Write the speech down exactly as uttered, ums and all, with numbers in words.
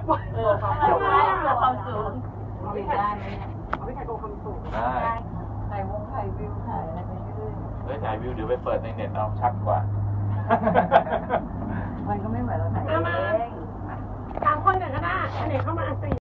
เออความสูงความสูงมีได้ไหมเนี่ยเอาไปถ่ายโกความสูงได้ถ่ายวงถ่ายวิวถ่ายอะไรไปเรื่อยเฮ้ยถ่ายวิวเดี๋ยวไปเปิดในเน็ตเอาชัดกว่ามันก็ไม่เหมือนเราถ่ายเองสามคนหนึ่งก็ได้อันไหนเข้ามาสี่